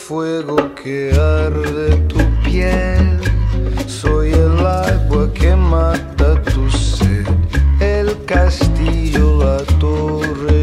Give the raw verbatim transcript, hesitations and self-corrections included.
fuego que arde tu piel, soy el agua que mata tu sed, el castillo, la torre